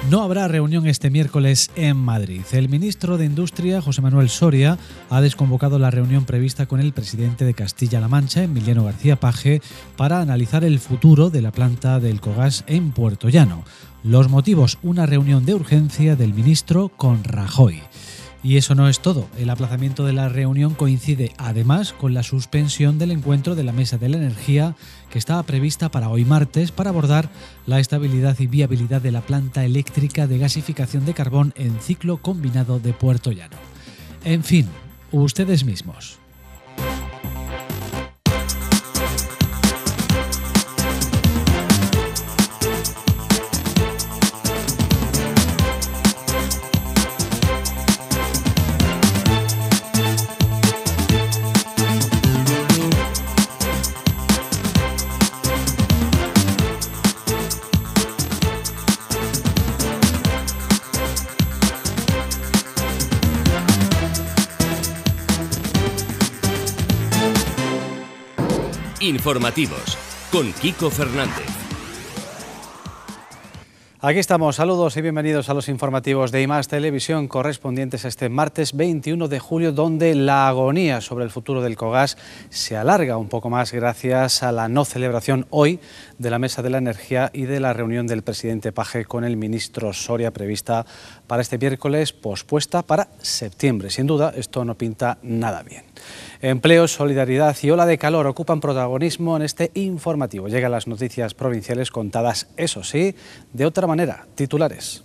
No habrá reunión este miércoles en Madrid. El ministro de Industria, José Manuel Soria, ha desconvocado la reunión prevista con el presidente de Castilla-La Mancha, Emiliano García Paje, para analizar el futuro de la planta del Cogás en Puertollano. Los motivos: una reunión de urgencia del ministro con Rajoy. Y eso no es todo. El aplazamiento de la reunión coincide además con la suspensión del encuentro de la Mesa de la Energía que estaba prevista para hoy martes para abordar la estabilidad y viabilidad de la planta eléctrica de gasificación de carbón en ciclo combinado de Puertollano. En fin, ustedes mismos. Informativos, con Kiko Fernández. Aquí estamos, saludos y bienvenidos a los informativos de I+, Televisión, correspondientes a este martes 21 de julio, donde la agonía sobre el futuro del Cogás se alarga un poco más gracias a la no celebración hoy de la Mesa de la Energía y de la reunión del presidente Paje con el ministro Soria prevista para este miércoles, pospuesta para septiembre. Sin duda, esto no pinta nada bien. Empleo, solidaridad y ola de calor ocupan protagonismo en este informativo. Llegan las noticias provinciales contadas, eso sí, de otra manera. Titulares.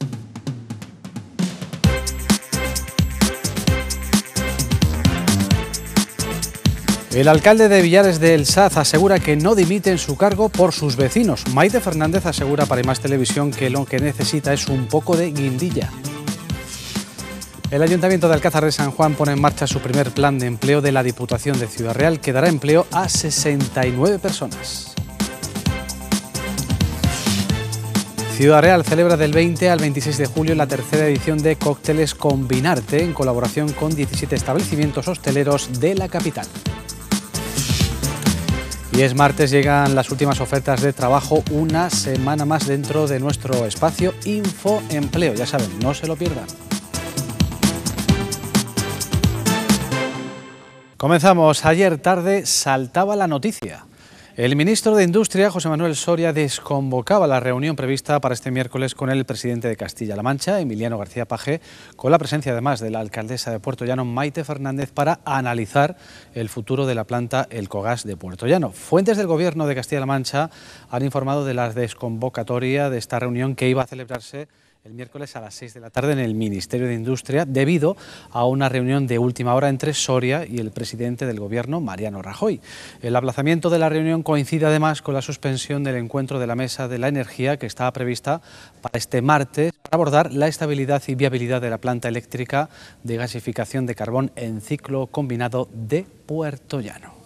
El alcalde de Villares del Saz asegura que no dimite en su cargo por sus vecinos. Maite Fernández asegura para I+, Televisión que lo que necesita es un poco de guindilla. El Ayuntamiento de Alcázar de San Juan pone en marcha su primer plan de empleo de la Diputación de Ciudad Real, que dará empleo a 69 personas. Ciudad Real celebra del 20 al 26 de julio la tercera edición de Cócteles Combinarte, en colaboración con 17 establecimientos hosteleros de la capital. Y es martes, llegan las últimas ofertas de trabajo, una semana más dentro de nuestro espacio Infoempleo. Ya saben, no se lo pierdan. Comenzamos. Ayer tarde saltaba la noticia. El ministro de Industria, José Manuel Soria, desconvocaba la reunión prevista para este miércoles con el presidente de Castilla-La Mancha, Emiliano García Paje, con la presencia además de la alcaldesa de Puertollano, Maite Fernández, para analizar el futuro de la planta El Cogás de Puertollano. Fuentes del Gobierno de Castilla-La Mancha han informado de la desconvocatoria de esta reunión que iba a celebrarse el miércoles a las 6 de la tarde en el Ministerio de Industria, debido a una reunión de última hora entre Soria y el presidente del Gobierno, Mariano Rajoy. El aplazamiento de la reunión coincide además con la suspensión del encuentro de la Mesa de la Energía, que estaba prevista para este martes, para abordar la estabilidad y viabilidad de la planta eléctrica de gasificación de carbón en ciclo combinado de Puertollano.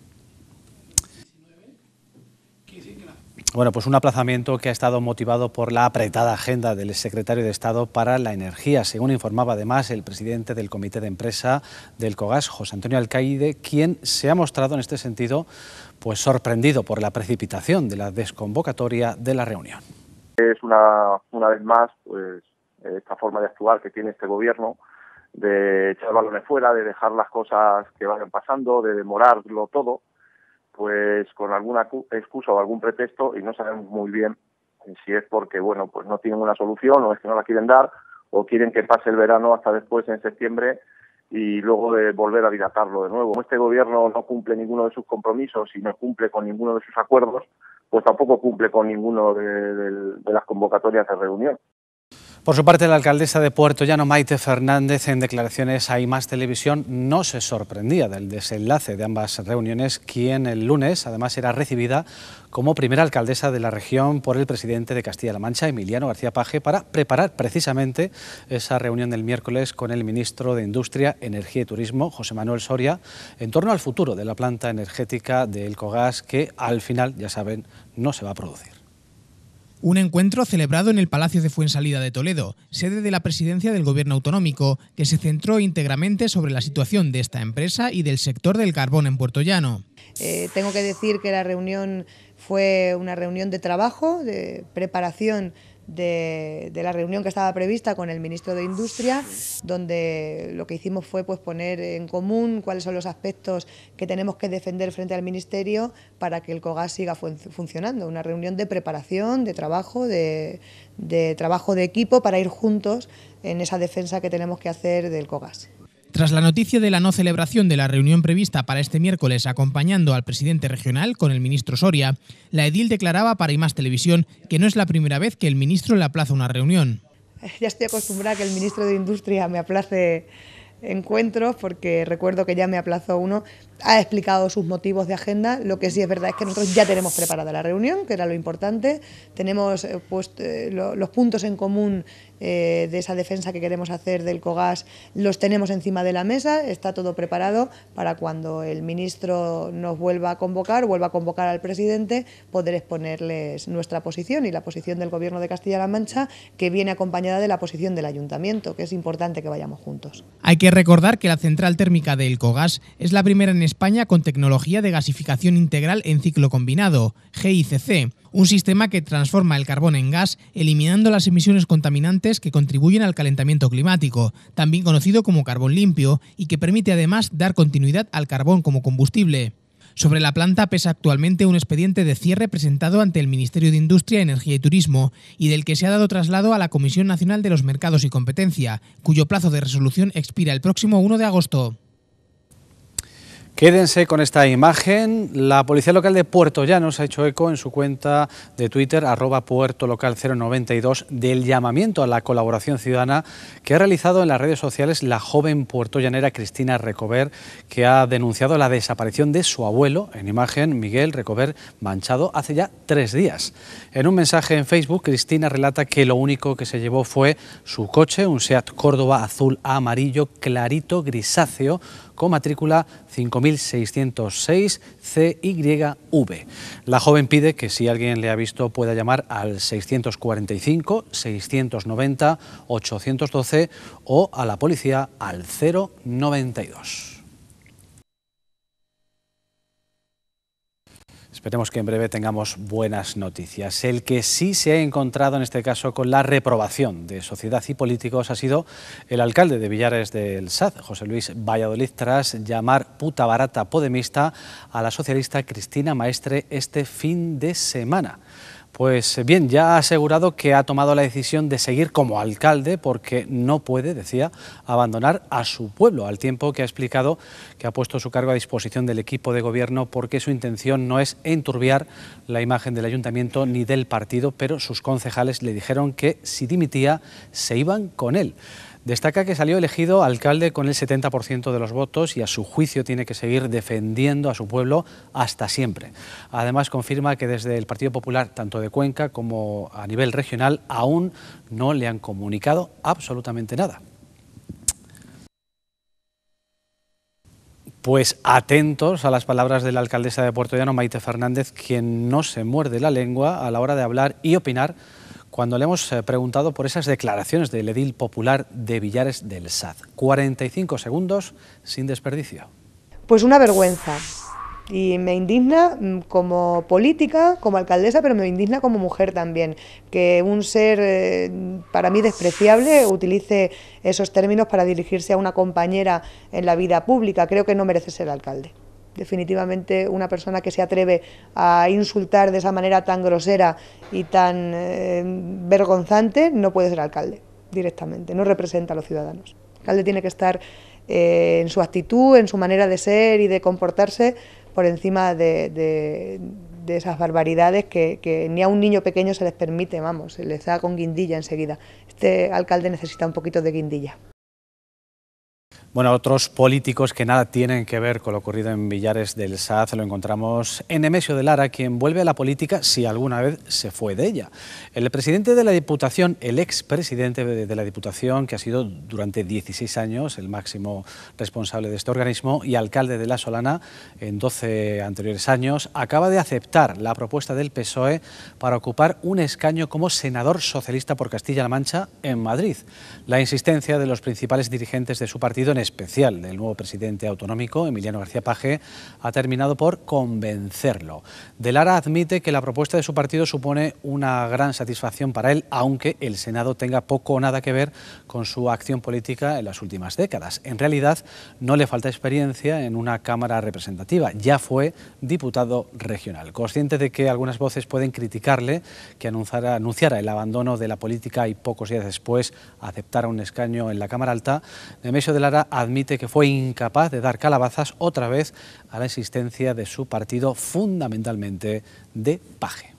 Bueno, pues un aplazamiento que ha estado motivado por la apretada agenda del secretario de Estado para la Energía, según informaba además el presidente del Comité de Empresa del Cogás, José Antonio Alcaide, quien se ha mostrado en este sentido pues sorprendido por la precipitación de la desconvocatoria de la reunión. Es una vez más pues esta forma de actuar que tiene este gobierno, de echar balones fuera, de dejar las cosas que vayan pasando, de demorarlo todo, pues con alguna excusa o algún pretexto, y no sabemos muy bien si es porque bueno pues no tienen una solución, o es que no la quieren dar, o quieren que pase el verano hasta después en septiembre y luego de volver a dilatarlo de nuevo. Como este gobierno no cumple ninguno de sus compromisos y no cumple con ninguno de sus acuerdos, pues tampoco cumple con ninguno de las convocatorias de reunión. Por su parte, la alcaldesa de Puertollano, Maite Fernández, en declaraciones a I+, Televisión, no se sorprendía del desenlace de ambas reuniones, quien el lunes además era recibida como primera alcaldesa de la región por el presidente de Castilla-La Mancha, Emiliano García Paje, para preparar precisamente esa reunión del miércoles con el ministro de Industria, Energía y Turismo, José Manuel Soria, en torno al futuro de la planta energética de El Cogás, que al final, ya saben, no se va a producir. Un encuentro celebrado en el Palacio de Fuensalida de Toledo, sede de la presidencia del Gobierno autonómico, que se centró íntegramente sobre la situación de esta empresa y del sector del carbón en Puertollano. Tengo que decir que la reunión fue una reunión de trabajo, de preparación de la reunión que estaba prevista con el ministro de Industria, donde lo que hicimos fue pues poner en común cuáles son los aspectos que tenemos que defender frente al Ministerio para que el COGAS siga funcionando. Una reunión de preparación, de trabajo de equipo para ir juntos en esa defensa que tenemos que hacer del COGAS. Tras la noticia de la no celebración de la reunión prevista para este miércoles acompañando al presidente regional con el ministro Soria, la edil declaraba para I+ Televisión que no es la primera vez que el ministro le aplaza una reunión. Ya estoy acostumbrada a que el ministro de Industria me aplace encuentros, porque recuerdo que ya me aplazó uno. Ha explicado sus motivos de agenda. Lo que sí es verdad es que nosotros ya tenemos preparada la reunión, que era lo importante. Tenemos los puntos en común de esa defensa que queremos hacer del COGAS, los tenemos encima de la mesa. Está todo preparado para cuando el ministro nos vuelva a convocar al presidente, poder exponerles nuestra posición y la posición del Gobierno de Castilla-La Mancha, que viene acompañada de la posición del Ayuntamiento, que es importante que vayamos juntos. Hay que recordar que la central térmica del COGAS es la primera en España con tecnología de gasificación integral en ciclo combinado, GICC, un sistema que transforma el carbón en gas, eliminando las emisiones contaminantes que contribuyen al calentamiento climático, también conocido como carbón limpio, y que permite además dar continuidad al carbón como combustible. Sobre la planta pesa actualmente un expediente de cierre presentado ante el Ministerio de Industria, Energía y Turismo y del que se ha dado traslado a la Comisión Nacional de los Mercados y Competencia, cuyo plazo de resolución expira el próximo 1 de agosto. Quédense con esta imagen. La Policía Local de Puerto Llano se ha hecho eco en su cuenta de Twitter, @puertolocal092, del llamamiento a la colaboración ciudadana que ha realizado en las redes sociales la joven puertollanera Cristina Recover, que ha denunciado la desaparición de su abuelo, en imagen Miguel Recover Manchado, hace ya 3 días. En un mensaje en Facebook, Cristina relata que lo único que se llevó fue su coche, un Seat Córdoba azul amarillo clarito grisáceo, con matrícula 5606 CYV. La joven pide que si alguien le ha visto pueda llamar al 645 690 812 o a la policía al 092. Esperemos que en breve tengamos buenas noticias. El que sí se ha encontrado en este caso con la reprobación de sociedad y políticos ha sido el alcalde de Villares del Saz, José Luis Valladolid, tras llamar puta barata podemista a la socialista Cristina Maestre este fin de semana. Pues bien, ya ha asegurado que ha tomado la decisión de seguir como alcalde porque no puede, decía, abandonar a su pueblo, al tiempo que ha explicado que ha puesto su cargo a disposición del equipo de gobierno porque su intención no es enturbiar la imagen del ayuntamiento ni del partido, pero sus concejales le dijeron que si dimitía se iban con él. Destaca que salió elegido alcalde con el 70% de los votos y a su juicio tiene que seguir defendiendo a su pueblo hasta siempre. Además confirma que desde el Partido Popular, tanto de Cuenca como a nivel regional, aún no le han comunicado absolutamente nada. Pues atentos a las palabras de la alcaldesa de Puerto Llano, Maite Fernández, quien no se muerde la lengua a la hora de hablar y opinar cuando le hemos preguntado por esas declaraciones del edil popular de Villares del Saz. 45 segundos sin desperdicio. Pues una vergüenza. Y me indigna como política, como alcaldesa, pero me indigna como mujer también, que un ser para mí despreciable utilice esos términos para dirigirse a una compañera en la vida pública. Creo que no merece ser alcalde. Definitivamente una persona que se atreve a insultar de esa manera tan grosera y tan vergonzante no puede ser alcalde directamente, no representa a los ciudadanos. El alcalde tiene que estar en su actitud, en su manera de ser y de comportarse por encima de esas barbaridades que ni a un niño pequeño se les permite, vamos, se les da con guindilla enseguida. Este alcalde necesita un poquito de guindilla. Bueno, otros políticos que nada tienen que ver con lo ocurrido en Villares del Saz lo encontramos en Nemesio de Lara, quien vuelve a la política si alguna vez se fue de ella. El presidente de la Diputación, el expresidente de la Diputación, que ha sido durante 16 años el máximo responsable de este organismo y alcalde de La Solana en 12 anteriores años, acaba de aceptar la propuesta del PSOE para ocupar un escaño como senador socialista por Castilla-La Mancha en Madrid. La insistencia de los principales dirigentes de su partido en especial del nuevo presidente autonómico, Emiliano García Paje, ha terminado por convencerlo. De Lara admite que la propuesta de su partido supone una gran satisfacción para él, aunque el Senado tenga poco o nada que ver con su acción política en las últimas décadas. En realidad, no le falta experiencia en una Cámara representativa. Ya fue diputado regional. Consciente de que algunas voces pueden criticarle que anunciara el abandono de la política y pocos días después aceptara un escaño en la Cámara Alta, Nemesio de Lara admite que fue incapaz de dar calabazas otra vez a la existencia de su partido, fundamentalmente de Paje.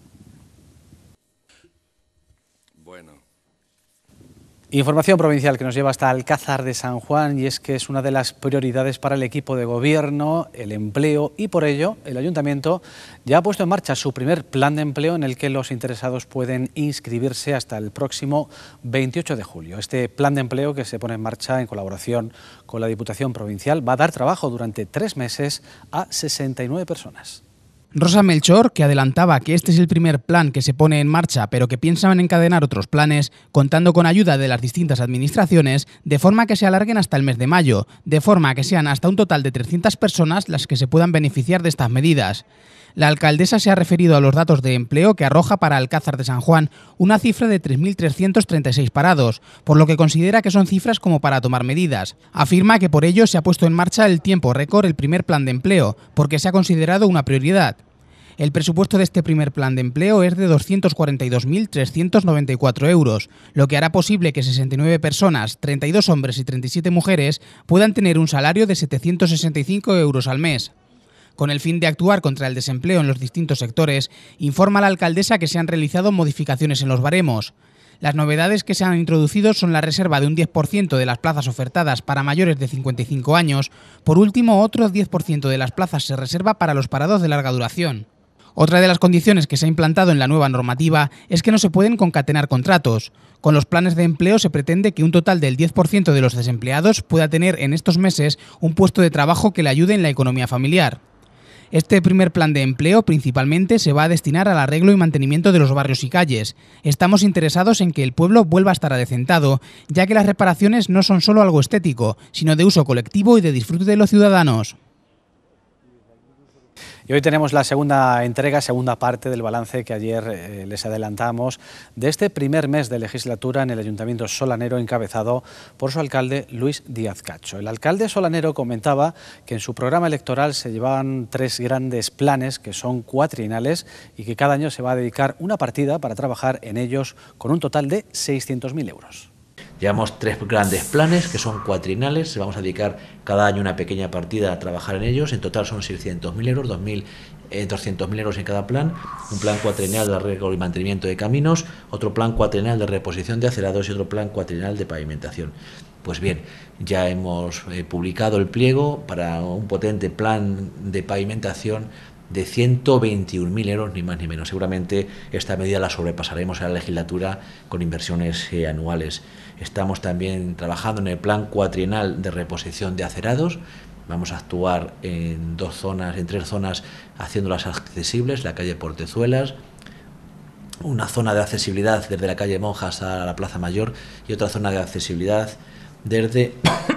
Información provincial que nos lleva hasta Alcázar de San Juan, y es que es una de las prioridades para el equipo de gobierno el empleo, y por ello el Ayuntamiento ya ha puesto en marcha su primer plan de empleo en el que los interesados pueden inscribirse hasta el próximo 28 de julio. Este plan de empleo, que se pone en marcha en colaboración con la Diputación Provincial, va a dar trabajo durante 3 meses a 69 personas. Rosa Melchor, que adelantaba que este es el primer plan que se pone en marcha, pero que piensan encadenar otros planes, contando con ayuda de las distintas administraciones, de forma que se alarguen hasta el mes de mayo, de forma que sean hasta un total de 300 personas las que se puedan beneficiar de estas medidas. La alcaldesa se ha referido a los datos de empleo que arroja para Alcázar de San Juan una cifra de 3.336 parados, por lo que considera que son cifras como para tomar medidas. Afirma que por ello se ha puesto en marcha el tiempo récord el primer plan de empleo, porque se ha considerado una prioridad. El presupuesto de este primer plan de empleo es de 242.394 euros, lo que hará posible que 69 personas, 32 hombres y 37 mujeres, puedan tener un salario de 765 euros al mes. Con el fin de actuar contra el desempleo en los distintos sectores, informa la alcaldesa que se han realizado modificaciones en los baremos. Las novedades que se han introducido son la reserva de un 10% de las plazas ofertadas para mayores de 55 años. Por último, otro 10% de las plazas se reserva para los parados de larga duración. Otra de las condiciones que se ha implantado en la nueva normativa es que no se pueden concatenar contratos. Con los planes de empleo se pretende que un total del 10% de los desempleados pueda tener en estos meses un puesto de trabajo que le ayude en la economía familiar. Este primer plan de empleo principalmente se va a destinar al arreglo y mantenimiento de los barrios y calles. Estamos interesados en que el pueblo vuelva a estar adecentado, ya que las reparaciones no son solo algo estético, sino de uso colectivo y de disfrute de los ciudadanos. Y hoy tenemos la segunda parte del balance que ayer les adelantamos de este primer mes de legislatura en el Ayuntamiento solanero, encabezado por su alcalde Luis Díaz Cacho. El alcalde solanero comentaba que en su programa electoral se llevaban 3 grandes planes que son cuatrienales y que cada año se va a dedicar una partida para trabajar en ellos con un total de 600.000 euros. Llevamos 3 grandes planes que son cuatrienales, vamos a dedicar cada año una pequeña partida a trabajar en ellos, en total son 600.000 euros, 200.000 euros en cada plan, un plan cuatrienal de arreglo y mantenimiento de caminos, otro plan cuatrienal de reposición de acerados y otro plan cuatrienal de pavimentación. Pues bien, ya hemos publicado el pliego para un potente plan de pavimentación de 121.000 euros, ni más ni menos. Seguramente esta medida la sobrepasaremos en la legislatura con inversiones anuales. Estamos también trabajando en el plan cuatrienal de reposición de acerados. Vamos a actuar en 3 zonas, haciéndolas accesibles: la calle Portezuelas, una zona de accesibilidad desde la calle Monjas a la Plaza Mayor y otra zona de accesibilidad desde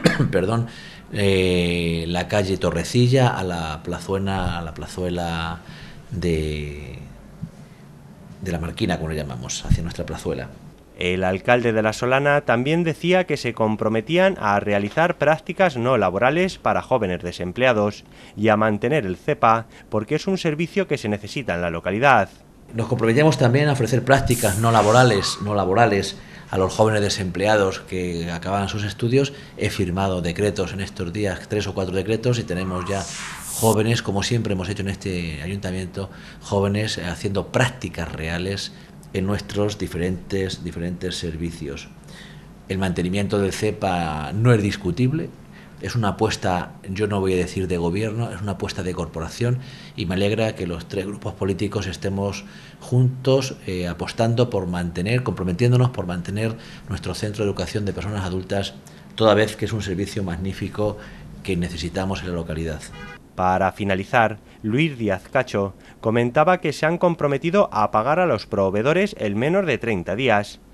la calle Torrecilla a la plazuela de la Marquina, como le llamamos, hacia nuestra plazuela. El alcalde de La Solana también decía que se comprometían a realizar prácticas no laborales para jóvenes desempleados y a mantener el CEPA porque es un servicio que se necesita en la localidad. Nos comprometíamos también a ofrecer prácticas no laborales a los jóvenes desempleados que acaban sus estudios. He firmado decretos en estos días, 3 o 4 decretos, y tenemos ya jóvenes, como siempre hemos hecho en este ayuntamiento, jóvenes haciendo prácticas reales en nuestros diferentes servicios. El mantenimiento del CEPA no es discutible, es una apuesta, yo no voy a decir de gobierno, es una apuesta de corporación, y me alegra que los 3 grupos políticos estemos juntos apostando por comprometiéndonos por mantener nuestro centro de educación de personas adultas, toda vez que es un servicio magnífico que necesitamos en la localidad. Para finalizar, Luis Díaz Cacho comentaba que se han comprometido a pagar a los proveedores en menos de 30 días.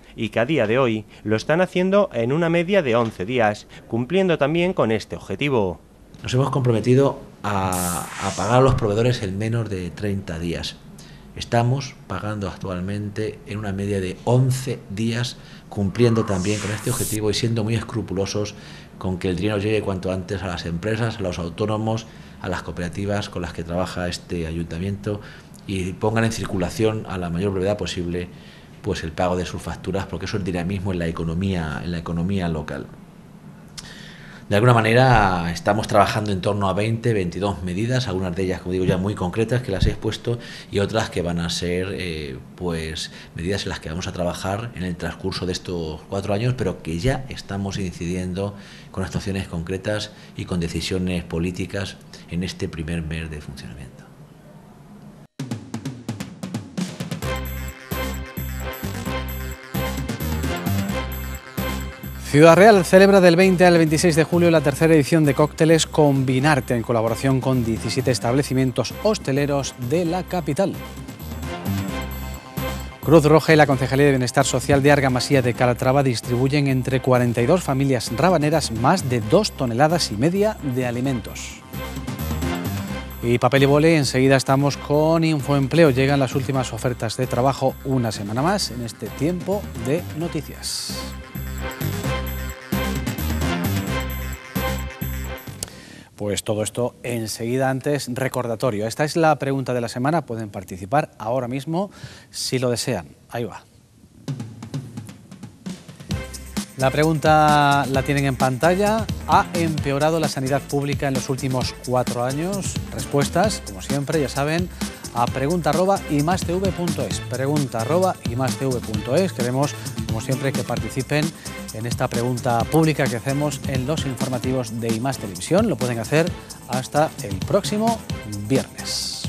y que a día de hoy lo están haciendo en una media de 11 días, cumpliendo también con este objetivo. Nos hemos comprometido a pagar a los proveedores en menos de 30 días. Estamos pagando actualmente en una media de 11 días, cumpliendo también con este objetivo y siendo muy escrupulosos con que el dinero llegue cuanto antes a las empresas, a los autónomos, a las cooperativas con las que trabaja este ayuntamiento y pongan en circulación a la mayor brevedad posible pues el pago de sus facturas, porque eso es dinamismo en la economía local. De alguna manera estamos trabajando en torno a 22 medidas, algunas de ellas, como digo, ya muy concretas, que las he expuesto, y otras que van a ser pues medidas en las que vamos a trabajar en el transcurso de estos 4 años, pero que ya estamos incidiendo con actuaciones concretas y con decisiones políticas en este primer mes de funcionamiento. Ciudad Real celebra del 20 al 26 de julio la tercera edición de Cócteles Combinarte, en colaboración con 17 establecimientos hosteleros de la capital. Cruz Roja y la Concejalía de Bienestar Social de Argamasía de Calatrava distribuyen entre 42 familias rabaneras más de 2,5 toneladas de alimentos. Y papel y boli, enseguida estamos con Infoempleo. Llegan las últimas ofertas de trabajo una semana más en este tiempo de noticias. Pues todo esto enseguida. Antes, recordatorio. Esta es la pregunta de la semana. Pueden participar ahora mismo si lo desean. Ahí va. La pregunta la tienen en pantalla. ¿Ha empeorado la sanidad pública en los últimos 4 años? Respuestas, como siempre, ya saben, a pregunta@imastv.es. Pregunta@imastv.es. Queremos, como siempre, que participen en esta pregunta pública que hacemos en los informativos de IMAS Televisión. Lo pueden hacer hasta el próximo viernes.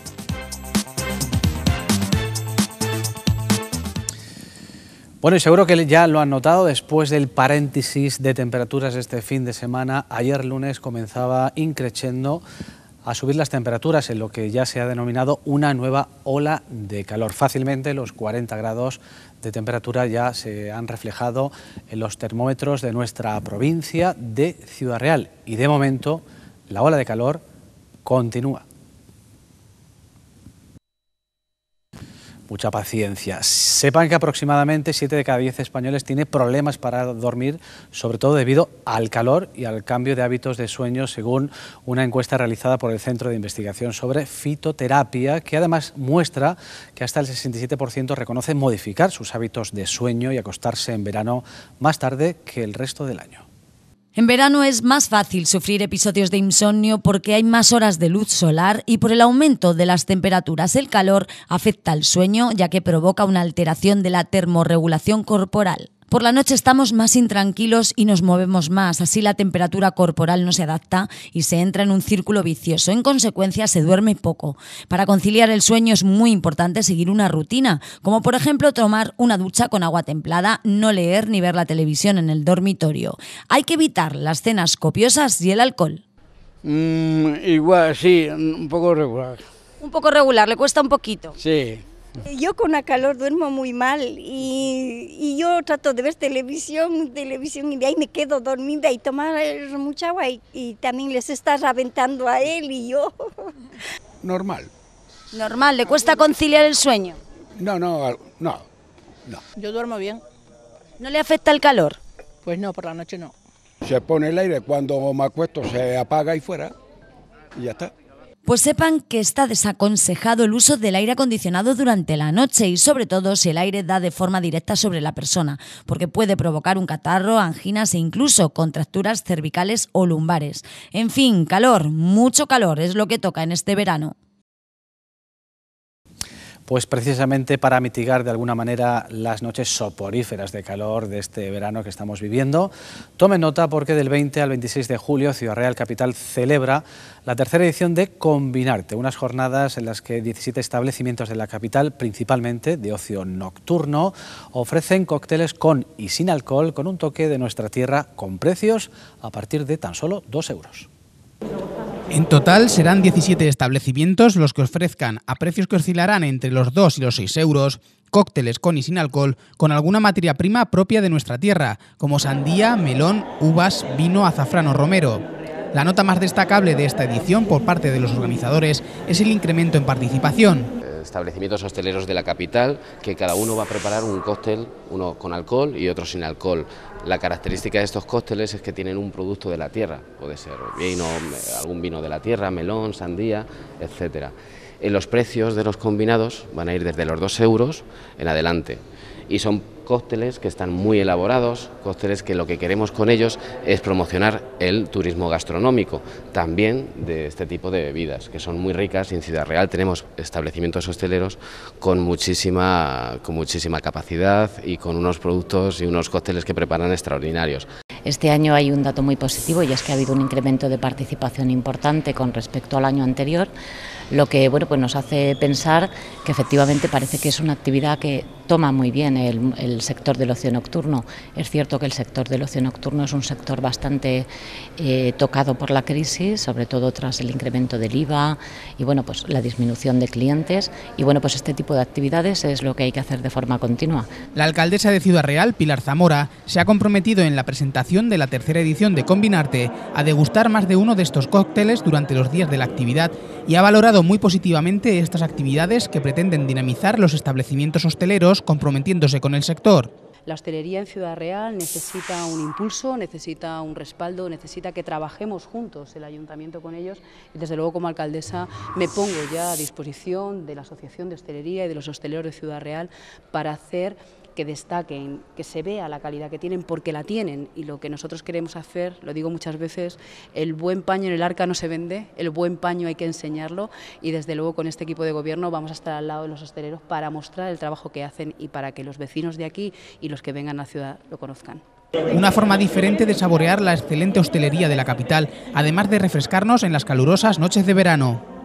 Bueno, y seguro que ya lo han notado, después del paréntesis de temperaturas este fin de semana, ayer lunes comenzaba increciendo a subir las temperaturas en lo que ya se ha denominado una nueva ola de calor. Fácilmente los 40 grados de temperatura ya se han reflejado en los termómetros de nuestra provincia de Ciudad Real. Y de momento la ola de calor continúa. Mucha paciencia. Sepan que aproximadamente 7 de cada 10 españoles tiene problemas para dormir, sobre todo debido al calor y al cambio de hábitos de sueño, según una encuesta realizada por el Centro de Investigación sobre Fitoterapia, que además muestra que hasta el 67% reconoce modificar sus hábitos de sueño y acostarse en verano más tarde que el resto del año. En verano es más fácil sufrir episodios de insomnio porque hay más horas de luz solar y por el aumento de las temperaturas. El calor afecta al sueño, ya que provoca una alteración de la termorregulación corporal. Por la noche estamos más intranquilos y nos movemos más, así la temperatura corporal no se adapta y se entra en un círculo vicioso. En consecuencia, se duerme poco. Para conciliar el sueño es muy importante seguir una rutina, como por ejemplo tomar una ducha con agua templada, no leer ni ver la televisión en el dormitorio. Hay que evitar las cenas copiosas y el alcohol. Igual, sí, un poco regular. Un poco regular, le cuesta un poquito. Sí. Yo con la calor duermo muy mal y yo trato de ver televisión y de ahí me quedo dormida y tomar mucha agua y también les estás aventando a él y yo. Normal. Normal, ¿le cuesta conciliar el sueño? No. Yo duermo bien. ¿No le afecta el calor? Pues no, por la noche no. Se pone el aire, cuando me acuesto se apaga y fuera y ya está. Pues sepan que está desaconsejado el uso del aire acondicionado durante la noche y sobre todo si el aire da de forma directa sobre la persona, porque puede provocar un catarro, anginas e incluso contracturas cervicales o lumbares. En fin, calor, mucho calor es lo que toca en este verano. Pues precisamente para mitigar de alguna manera las noches soporíferas de calor de este verano que estamos viviendo, tomen nota porque del 20 al 26 de julio Ciudad Real Capital celebra la tercera edición de Combinarte, unas jornadas en las que 17 establecimientos de la capital, principalmente de ocio nocturno, ofrecen cócteles con y sin alcohol con un toque de nuestra tierra con precios a partir de tan solo 2 euros. En total serán 17 establecimientos los que ofrezcan, a precios que oscilarán entre los 2 y los 6 euros, cócteles con y sin alcohol, con alguna materia prima propia de nuestra tierra, como sandía, melón, uvas, vino, azafrán o romero. La nota más destacable de esta edición por parte de los organizadores es el incremento en participación. Establecimientos hosteleros de la capital, que cada uno va a preparar un cóctel, uno con alcohol y otro sin alcohol. La característica de estos cócteles es que tienen un producto de la tierra, puede ser vino, algún vino de la tierra, melón, sandía, etcétera. Los precios de los combinados van a ir desde los 2 euros en adelante y son cócteles que están muy elaborados, cócteles que lo que queremos con ellos es promocionar el turismo gastronómico, también de este tipo de bebidas, que son muy ricas, y en Ciudad Real tenemos establecimientos hosteleros con muchísima capacidad y con unos productos y unos cócteles que preparan extraordinarios. Este año hay un dato muy positivo y es que ha habido un incremento de participación importante con respecto al año anterior, lo que pues nos hace pensar que efectivamente parece que es una actividad que toma muy bien el sector del ocio nocturno. Es cierto que el sector del ocio nocturno es un sector bastante tocado por la crisis, sobre todo tras el incremento del IVA y pues la disminución de clientes, y pues este tipo de actividades es lo que hay que hacer de forma continua. La alcaldesa de Ciudad Real, Pilar Zamora, se ha comprometido en la presentación de la tercera edición de Combinarte a degustar más de uno de estos cócteles durante los días de la actividad y ha valorado muy positivamente estas actividades que pretenden dinamizar los establecimientos hosteleros, comprometiéndose con el sector. La hostelería en Ciudad Real necesita un impulso, necesita un respaldo, necesita que trabajemos juntos, el ayuntamiento con ellos, y desde luego como alcaldesa me pongo ya a disposición de la Asociación de Hostelería y de los hosteleros de Ciudad Real para hacer que destaquen, que se vea la calidad que tienen, porque la tienen, y lo que nosotros queremos hacer, lo digo muchas veces, el buen paño en el arca no se vende, el buen paño hay que enseñarlo, y desde luego con este equipo de gobierno vamos a estar al lado de los hosteleros para mostrar el trabajo que hacen y para que los vecinos de aquí y los que vengan a la ciudad lo conozcan. Una forma diferente de saborear la excelente hostelería de la capital, además de refrescarnos en las calurosas noches de verano.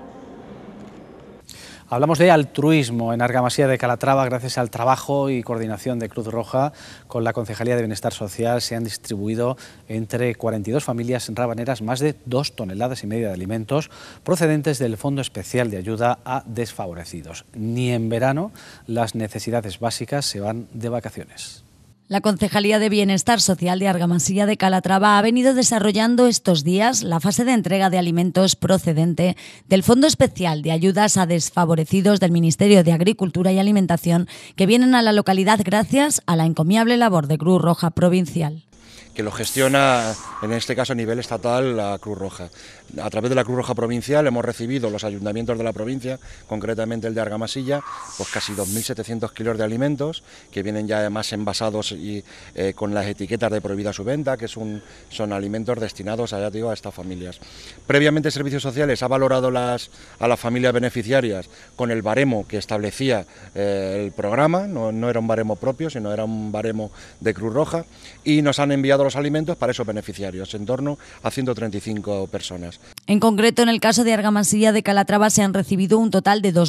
Hablamos de altruismo en Argamasía de Calatrava. Gracias al trabajo y coordinación de Cruz Roja con la Concejalía de Bienestar Social se han distribuido entre 42 familias rabaneras más de 2,5 toneladas de alimentos procedentes del Fondo Especial de Ayuda a Desfavorecidos. Ni en verano las necesidades básicas se van de vacaciones. La Concejalía de Bienestar Social de Argamasía de Calatrava ha venido desarrollando estos días la fase de entrega de alimentos procedente del Fondo Especial de Ayudas a Desfavorecidos del Ministerio de Agricultura y Alimentación, que vienen a la localidad gracias a la encomiable labor de Cruz Roja Provincial, que lo gestiona, en este caso a nivel estatal, la Cruz Roja. A través de la Cruz Roja Provincial hemos recibido los ayuntamientos de la provincia, concretamente el de Argamasilla, pues casi 2.700 kilos de alimentos, que vienen ya además envasados y con las etiquetas de prohibida su venta, que son alimentos destinados a estas familias. Previamente Servicios Sociales ha valorado a las familias beneficiarias con el baremo que establecía el programa, no era un baremo propio, sino era un baremo de Cruz Roja, y nos han enviado los alimentos para esos beneficiarios, en torno a 135 personas. En concreto, en el caso de Argamasilla de Calatrava se han recibido un total de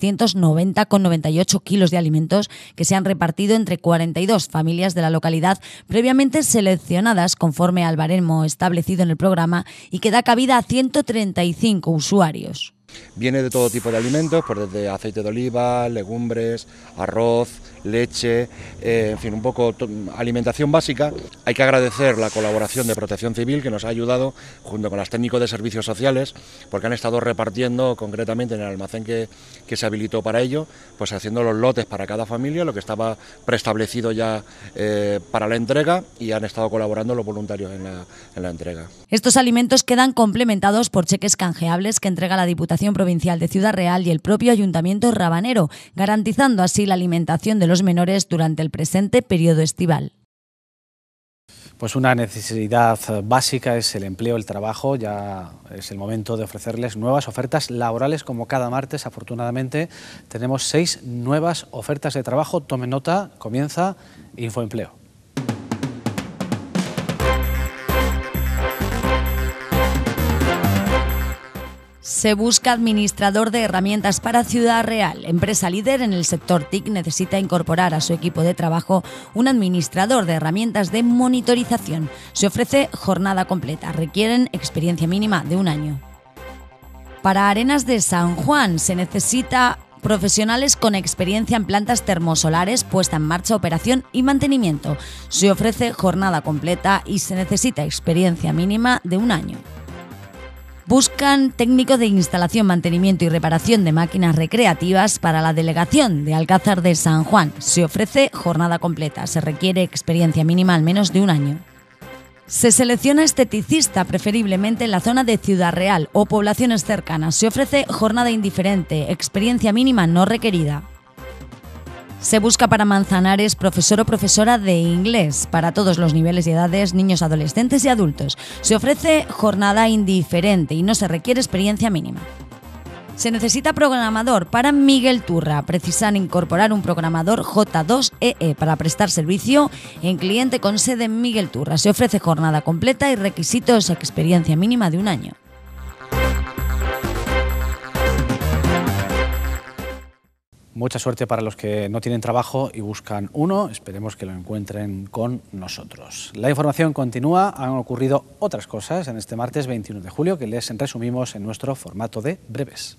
2.690,98 kilos de alimentos que se han repartido entre 42 familias de la localidad previamente seleccionadas conforme al baremo establecido en el programa y que da cabida a 135 usuarios. Viene de todo tipo de alimentos, pues desde aceite de oliva, legumbres, arroz, leche, en fin, un poco alimentación básica. Hay que agradecer la colaboración de Protección Civil, que nos ha ayudado junto con los técnicos de Servicios Sociales, porque han estado repartiendo concretamente en el almacén que se habilitó para ello, pues haciendo los lotes para cada familia, lo que estaba preestablecido ya para la entrega, y han estado colaborando los voluntarios en la entrega. Estos alimentos quedan complementados por cheques canjeables que entrega la Diputación Provincial de Ciudad Real y el propio Ayuntamiento rabanero, garantizando así la alimentación de los menores durante el presente periodo estival. Pues una necesidad básica es el empleo, el trabajo. Ya es el momento de ofrecerles nuevas ofertas laborales, como cada martes. Afortunadamente tenemos 6 nuevas ofertas de trabajo. Tomen nota, comienza Infoempleo. Se busca administrador de herramientas para Ciudad Real. Empresa líder en el sector TIC necesita incorporar a su equipo de trabajo un administrador de herramientas de monitorización. Se ofrece jornada completa. Requieren experiencia mínima de 1 año. Para Arenas de San Juan se necesita profesionales con experiencia en plantas termosolares, puesta en marcha, operación y mantenimiento. Se ofrece jornada completa y se necesita experiencia mínima de 1 año. Buscan técnico de instalación, mantenimiento y reparación de máquinas recreativas para la delegación de Alcázar de San Juan. Se ofrece jornada completa. Se requiere experiencia mínima al menos de 1 año. Se selecciona esteticista, preferiblemente en la zona de Ciudad Real o poblaciones cercanas. Se ofrece jornada indiferente, experiencia mínima no requerida. Se busca para Manzanares profesor o profesora de inglés para todos los niveles y edades, niños, adolescentes y adultos. Se ofrece jornada indiferente y no se requiere experiencia mínima. Se necesita programador para Miguel Turra. Precisan incorporar un programador J2EE para prestar servicio en cliente con sede en Miguel Turra. Se ofrece jornada completa y requisitos experiencia mínima de 1 año. Mucha suerte para los que no tienen trabajo y buscan uno. Esperemos que lo encuentren con nosotros. La información continúa. Han ocurrido otras cosas en este martes 21 de julio que les resumimos en nuestro formato de breves.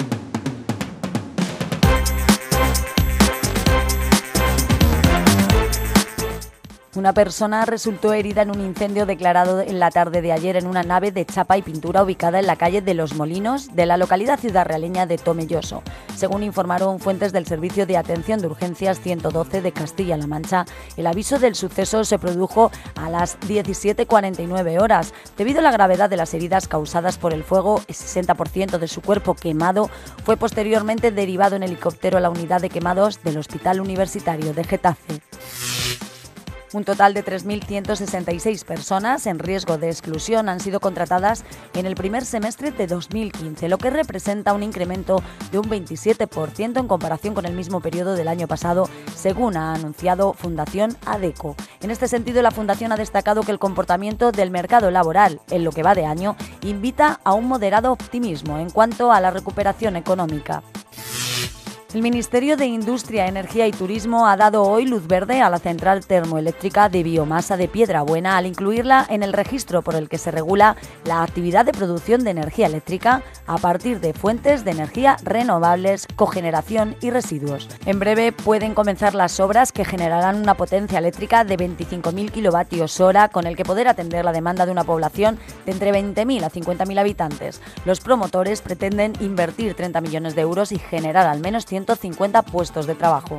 Una persona resultó herida en un incendio declarado en la tarde de ayer en una nave de chapa y pintura ubicada en la calle de Los Molinos de la localidad ciudadrealeña de Tomelloso. Según informaron fuentes del Servicio de Atención de Urgencias 112 de Castilla-La Mancha, el aviso del suceso se produjo a las 17:49 horas. Debido a la gravedad de las heridas causadas por el fuego, el 60% de su cuerpo quemado fue posteriormente derivado en helicóptero a la unidad de quemados del Hospital Universitario de Getafe. Un total de 3.166 personas en riesgo de exclusión han sido contratadas en el primer semestre de 2015, lo que representa un incremento de un 27% en comparación con el mismo periodo del año pasado, según ha anunciado Fundación ADECO. En este sentido, la Fundación ha destacado que el comportamiento del mercado laboral en lo que va de año invita a un moderado optimismo en cuanto a la recuperación económica. El Ministerio de Industria, Energía y Turismo ha dado hoy luz verde a la central termoeléctrica de biomasa de Piedrabuena al incluirla en el registro por el que se regula la actividad de producción de energía eléctrica a partir de fuentes de energía renovables, cogeneración y residuos. En breve pueden comenzar las obras que generarán una potencia eléctrica de 25.000 kilovatios hora con el que poder atender la demanda de una población de entre 20.000 a 50.000 habitantes. Los promotores pretenden invertir 30 millones de euros y generar al menos 150 puestos de trabajo.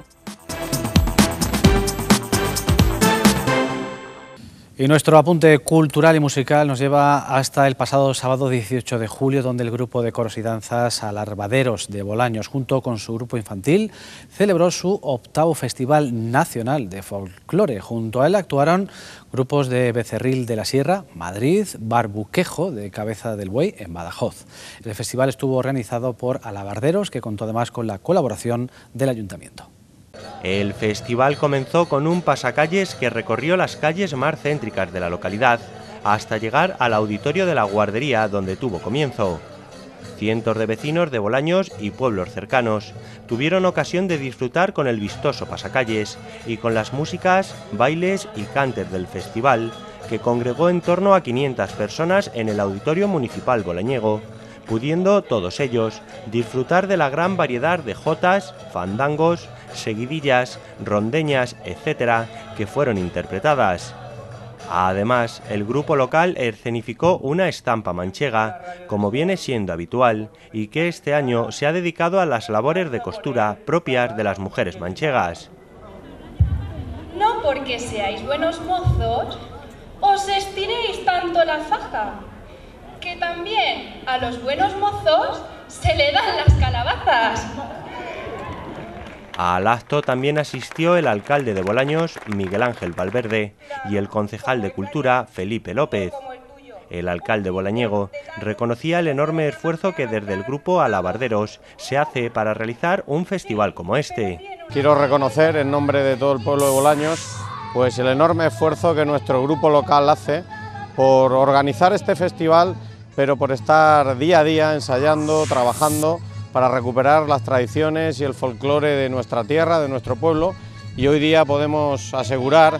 Y nuestro apunte cultural y musical nos lleva hasta el pasado sábado 18 de julio, donde el grupo de coros y danzas Alarbaderos de Bolaños, junto con su grupo infantil, celebró su 8º Festival Nacional de Folclore. Junto a él actuaron grupos de Becerril de la Sierra, Madrid, Barbuquejo de Cabeza del Buey en Badajoz. El festival estuvo organizado por Alarbaderos, que contó además con la colaboración del Ayuntamiento. El festival comenzó con un pasacalles que recorrió las calles más céntricas de la localidad hasta llegar al auditorio de la guardería donde tuvo comienzo. Cientos de vecinos de Bolaños y pueblos cercanos tuvieron ocasión de disfrutar con el vistoso pasacalles y con las músicas, bailes y cantes del festival, que congregó en torno a 500 personas en el auditorio municipal bolañego, pudiendo todos ellos disfrutar de la gran variedad de jotas, fandangos, seguidillas, rondeñas, etcétera, que fueron interpretadas. Además, el grupo local escenificó una estampa manchega, como viene siendo habitual, y que este año se ha dedicado a las labores de costura propias de las mujeres manchegas. No porque seáis buenos mozos, os estiréis tanto la faja, que también a los buenos mozos se le dan las calabazas. Al acto también asistió el alcalde de Bolaños, Miguel Ángel Valverde, y el concejal de Cultura, Felipe López. El alcalde bolañego reconocía el enorme esfuerzo que desde el grupo Alarbaderos se hace para realizar un festival como este. Quiero reconocer en nombre de todo el pueblo de Bolaños pues el enorme esfuerzo que nuestro grupo local hace por organizar este festival, pero por estar día a día ensayando, trabajando para recuperar las tradiciones y el folclore de nuestra tierra, de nuestro pueblo, y hoy día podemos asegurar,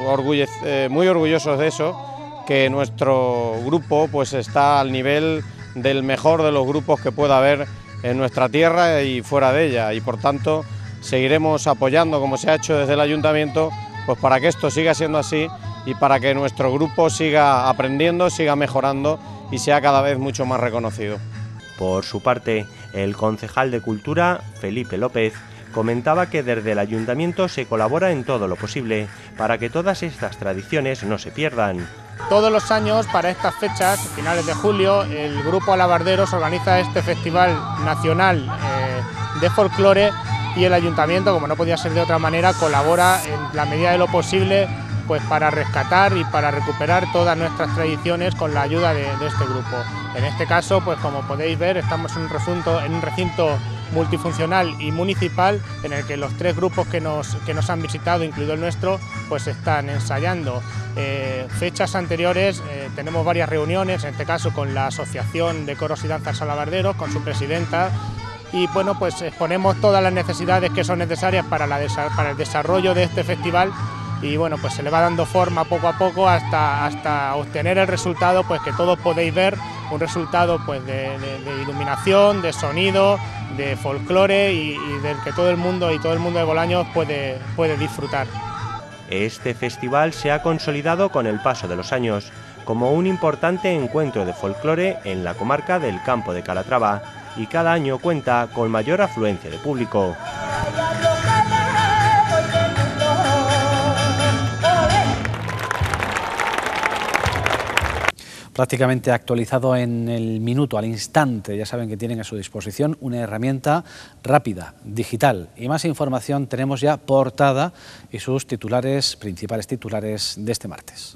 muy orgullosos de eso, que nuestro grupo pues está al nivel del mejor de los grupos que pueda haber en nuestra tierra y fuera de ella, y por tanto seguiremos apoyando, como se ha hecho desde el Ayuntamiento, pues para que esto siga siendo así y para que nuestro grupo siga aprendiendo, siga mejorando y sea cada vez mucho más reconocido. Por su parte, el concejal de Cultura, Felipe López, comentaba que desde el Ayuntamiento se colabora en todo lo posible para que todas estas tradiciones no se pierdan. Todos los años, para estas fechas, finales de julio, el Grupo Alabarderos organiza este Festival Nacional de Folclore, y el Ayuntamiento, como no podía ser de otra manera, colabora en la medida de lo posible pues para rescatar y para recuperar todas nuestras tradiciones con la ayuda de este grupo. En este caso, pues como podéis ver, estamos en un recinto multifuncional y municipal en el que los 3 grupos que nos han visitado, incluido el nuestro, pues están ensayando. Fechas anteriores tenemos varias reuniones, en este caso con la Asociación de Coros y Danzas Alabarderos, con su presidenta, y bueno, pues exponemos todas las necesidades que son necesarias para el desarrollo de este festival, y bueno, pues se le va dando forma poco a poco hasta obtener el resultado pues que todos podéis ver, un resultado pues de iluminación, de sonido, de folclore y del que todo el mundo de Bolaños puede disfrutar. Este festival se ha consolidado con el paso de los años como un importante encuentro de folclore en la comarca del Campo de Calatrava, y cada año cuenta con mayor afluencia de público. Prácticamente actualizado en el minuto, al instante. Ya saben que tienen a su disposición una herramienta rápida, digital, y más información tenemos ya portada y sus titulares, principales titulares de este martes.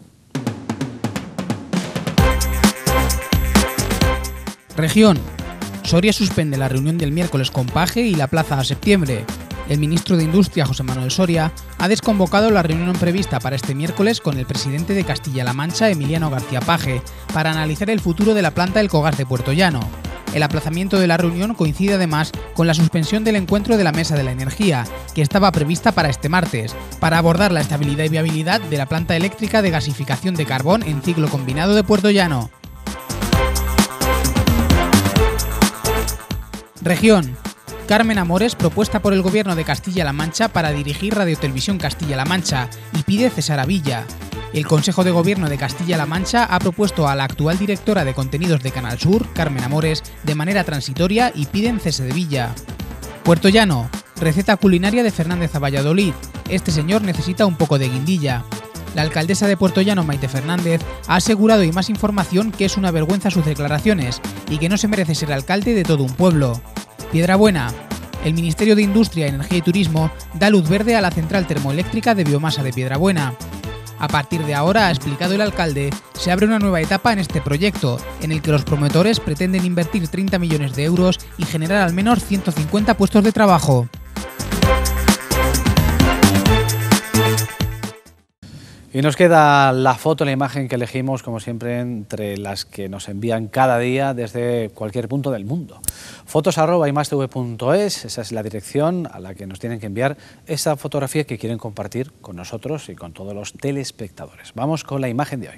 Región. Soria suspende la reunión del miércoles con Paje y la plaza a septiembre. El ministro de Industria, José Manuel Soria, ha desconvocado la reunión prevista para este miércoles con el presidente de Castilla-La Mancha, Emiliano García Paje, para analizar el futuro de la planta El Cogás de Puertollano. El aplazamiento de la reunión coincide además con la suspensión del encuentro de la Mesa de la Energía, que estaba prevista para este martes, para abordar la estabilidad y viabilidad de la planta eléctrica de gasificación de carbón en ciclo combinado de Puertollano. Región. Carmen Amores, propuesta por el Gobierno de Castilla-La Mancha para dirigir Radio Televisión Castilla-La Mancha, y pide cesar a Villa. El Consejo de Gobierno de Castilla-La Mancha ha propuesto a la actual directora de contenidos de Canal Sur, Carmen Amores, de manera transitoria, y piden cese de Villa. Puertollano. Receta culinaria de Fernández a Valladolid. Este señor necesita un poco de guindilla. La alcaldesa de Puertollano, Maite Fernández, ha asegurado, y más información, que es una vergüenza sus declaraciones y que no se merece ser alcalde de todo un pueblo. Piedrabuena. El Ministerio de Industria, Energía y Turismo da luz verde a la central termoeléctrica de biomasa de Piedrabuena. A partir de ahora, ha explicado el alcalde, se abre una nueva etapa en este proyecto, en el que los promotores pretenden invertir 30 millones de euros y generar al menos 150 puestos de trabajo. Y nos queda la foto, la imagen que elegimos, como siempre, entre las que nos envían cada día desde cualquier punto del mundo. fotos@imastv.es, esa es la dirección a la que nos tienen que enviar esa fotografía que quieren compartir con nosotros y con todos los telespectadores. Vamos con la imagen de hoy.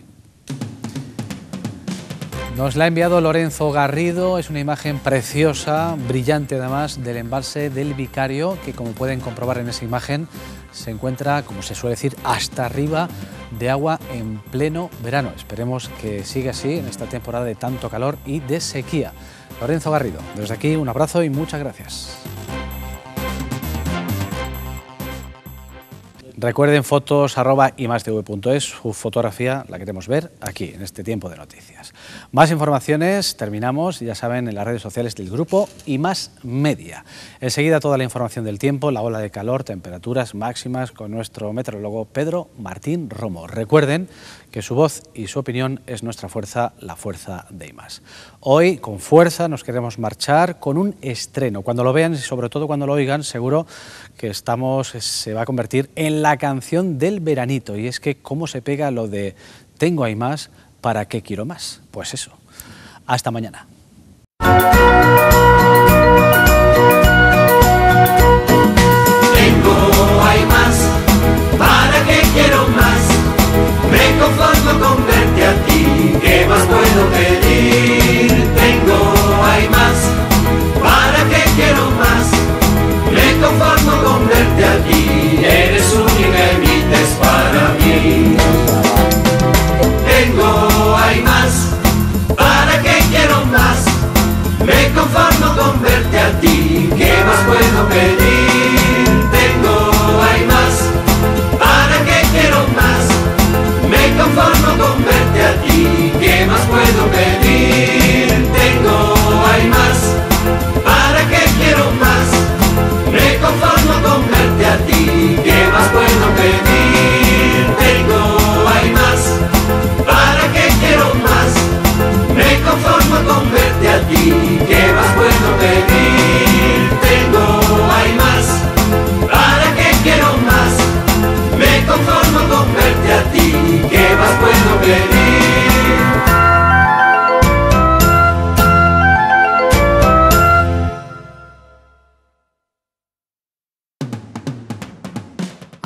Nos la ha enviado Lorenzo Garrido, es una imagen preciosa, brillante además, del embalse del Vicario, que como pueden comprobar en esa imagen, se encuentra, como se suele decir, hasta arriba de agua en pleno verano. Esperemos que siga así en esta temporada de tanto calor y de sequía. Lorenzo Garrido, desde aquí un abrazo y muchas gracias. Recuerden fotos@imastv.es, su fotografía la queremos ver aquí, en este tiempo de noticias. Más informaciones, terminamos, ya saben, en las redes sociales del grupo y más media. Enseguida toda la información del tiempo, la ola de calor, temperaturas máximas con nuestro meteorólogo Pedro Martín Romo. Recuerden que su voz y su opinión es nuestra fuerza, la fuerza de IMAS. Hoy, con fuerza, nos queremos marchar con un estreno. Cuando lo vean y sobre todo cuando lo oigan, seguro que se va a convertir en la canción del veranito. Y es que cómo se pega lo de tengo a IMAS, ¿para qué quiero más? Pues eso. Hasta mañana. Tengo a IMAS, ¿para qué quiero más? Me conformo con verte a ti, ¿qué más puedo pedir? Tengo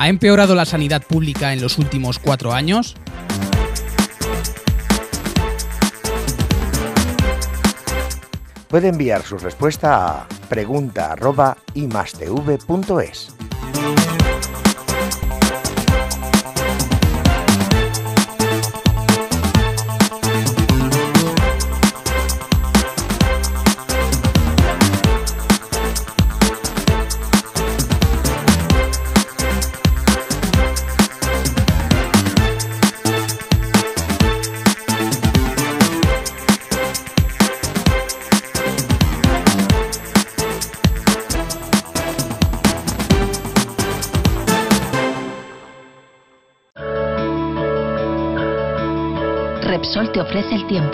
¿Ha empeorado la sanidad pública en los últimos 4 años? Puede enviar su respuesta a pregunta@imastv.es. Repsol te ofrece el tiempo.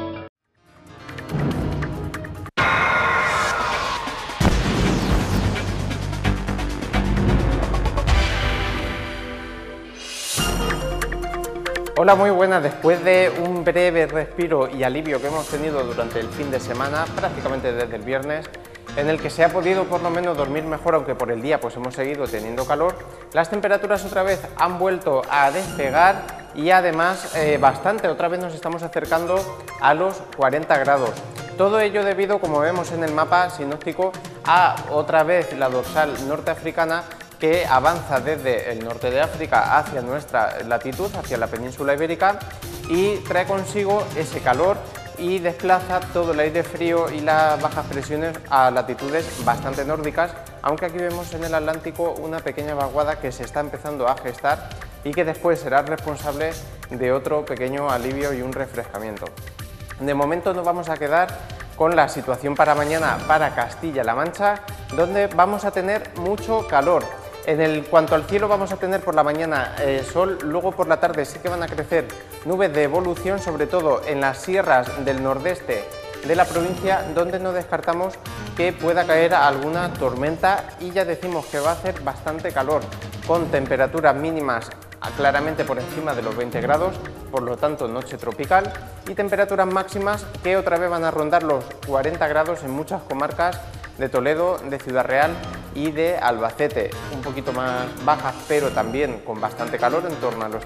Hola, muy buenas. Después de un breve respiro y alivio que hemos tenido durante el fin de semana, prácticamente desde el viernes, en el que se ha podido por lo menos dormir mejor, aunque por el día pues hemos seguido teniendo calor, las temperaturas otra vez han vuelto a despegar y además otra vez nos estamos acercando a los 40 grados. Todo ello debido, como vemos en el mapa sinóptico, a otra vez la dorsal norteafricana que avanza desde el norte de África hacia nuestra latitud, hacia la península ibérica, y trae consigo ese calor y desplaza todo el aire frío y las bajas presiones a latitudes bastante nórdicas, aunque aquí vemos en el Atlántico una pequeña vaguada que se está empezando a gestar y que después será responsable de otro pequeño alivio y un refrescamiento. De momento nos vamos a quedar con la situación para mañana para Castilla-La Mancha, donde vamos a tener mucho calor. En cuanto al cielo, vamos a tener por la mañana sol, luego por la tarde sí que van a crecer nubes de evolución, sobre todo en las sierras del nordeste de la provincia, donde no descartamos que pueda caer alguna tormenta, y ya decimos que va a hacer bastante calor, con temperaturas mínimas claramente por encima de los 20 grados, por lo tanto noche tropical, y temperaturas máximas que otra vez van a rondar los 40 grados en muchas comarcas de Toledo, de Ciudad Real y de Albacete, un poquito más bajas pero también con bastante calor, en torno a los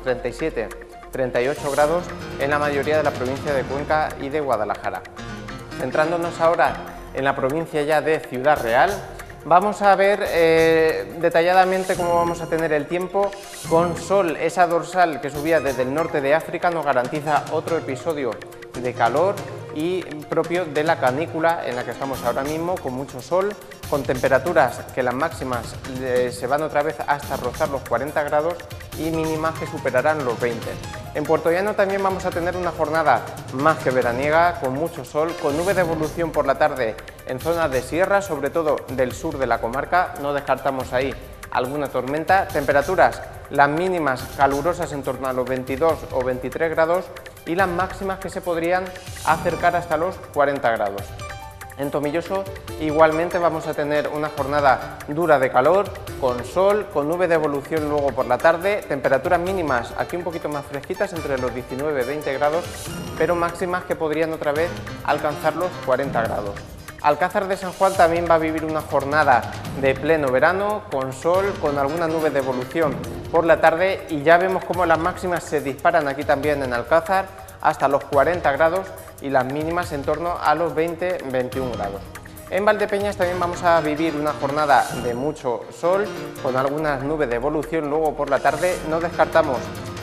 37-38 grados en la mayoría de la provincia de Cuenca y de Guadalajara. Centrándonos ahora en la provincia ya de Ciudad Real, vamos a ver detalladamente cómo vamos a tener el tiempo con sol. Esa dorsal que subía desde el norte de África nos garantiza otro episodio de calor y propio de la canícula en la que estamos ahora mismo, con mucho sol, con temperaturas que las máximas se van otra vez hasta rozar los 40 grados y mínimas que superarán los 20. En Puerto Llano también vamos a tener una jornada más que veraniega, con mucho sol, con nubes de evolución por la tarde en zonas de sierra, sobre todo del sur de la comarca, no descartamos ahí alguna tormenta. Temperaturas las mínimas calurosas en torno a los 22 o 23 grados y las máximas que se podrían acercar hasta los 40 grados. En Tomilloso igualmente vamos a tener una jornada dura de calor, con sol, con nube de evolución luego por la tarde, temperaturas mínimas aquí un poquito más fresquitas, entre los 19 y 20 grados, pero máximas que podrían otra vez alcanzar los 40 grados. Alcázar de San Juan también va a vivir una jornada de pleno verano, con sol, con alguna nube de evolución por la tarde, y ya vemos cómo las máximas se disparan aquí también en Alcázar hasta los 40 grados y las mínimas en torno a los 20-21 grados. En Valdepeñas también vamos a vivir una jornada de mucho sol, con algunas nubes de evolución luego por la tarde. No descartamos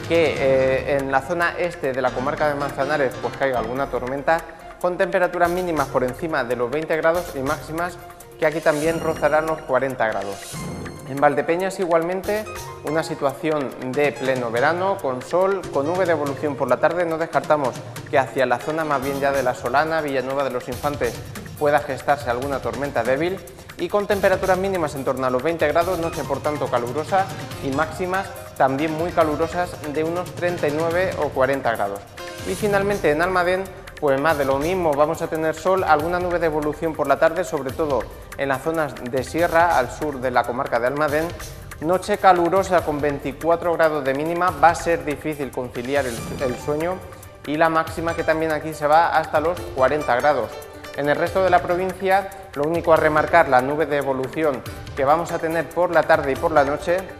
que en la zona este de la comarca de Manzanares pues caiga alguna tormenta, con temperaturas mínimas por encima de los 20 grados y máximas que aquí también rozarán los 40 grados. En Valdepeñas igualmente una situación de pleno verano, con sol, con nube de evolución por la tarde. No descartamos que hacia la zona más bien ya de La Solana, Villanueva de los Infantes, pueda gestarse alguna tormenta débil, y con temperaturas mínimas en torno a los 20 grados, noche por tanto calurosa, y máximas también muy calurosas de unos 39 o 40 grados. Y finalmente en Almadén, pues más de lo mismo, vamos a tener sol, alguna nube de evolución por la tarde, sobre todo en las zonas de sierra, al sur de la comarca de Almadén. Noche calurosa con 24 grados de mínima, va a ser difícil conciliar el sueño, y la máxima que también aquí se va hasta los 40 grados. En el resto de la provincia, lo único a remarcar, la nube de evolución que vamos a tener por la tarde y por la noche,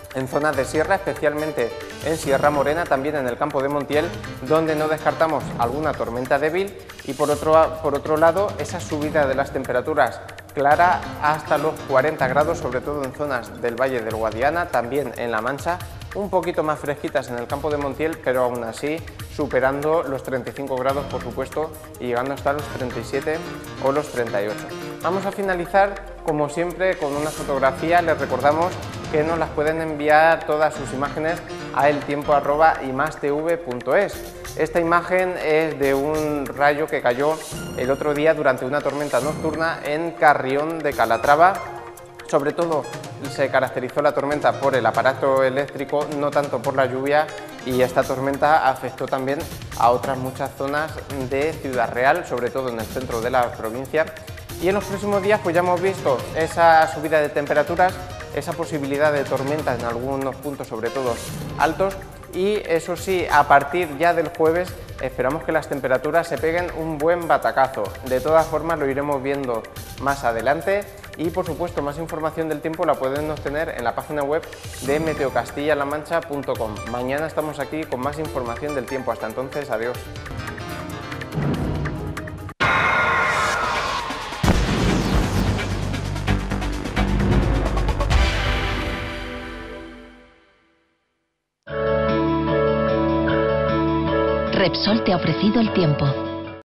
en zonas de sierra, especialmente en Sierra Morena, también en el campo de Montiel, donde no descartamos alguna tormenta débil, y por otro lado esa subida de las temperaturas clara hasta los 40 grados, sobre todo en zonas del Valle del Guadiana, también en La Mancha, un poquito más fresquitas en el campo de Montiel, pero aún así superando los 35 grados, por supuesto, y llegando hasta los 37 o los 38. Vamos a finalizar, como siempre, con una fotografía. Les recordamos que nos las pueden enviar todas sus imágenes a eltiempo@imastv.es. Esta imagen es de un rayo que cayó el otro día durante una tormenta nocturna en Carrión de Calatrava. Sobre todo se caracterizó la tormenta por el aparato eléctrico, no tanto por la lluvia, y esta tormenta afectó también a otras muchas zonas de Ciudad Real, sobre todo en el centro de la provincia. Y en los próximos días pues ya hemos visto esa subida de temperaturas, esa posibilidad de tormentas en algunos puntos, sobre todo altos, y eso sí, a partir ya del jueves esperamos que las temperaturas se peguen un buen batacazo. De todas formas lo iremos viendo más adelante, y por supuesto más información del tiempo la pueden obtener en la página web de meteocastillalamancha.com. Mañana estamos aquí con más información del tiempo. Hasta entonces, adiós. Repsol te ha ofrecido el tiempo.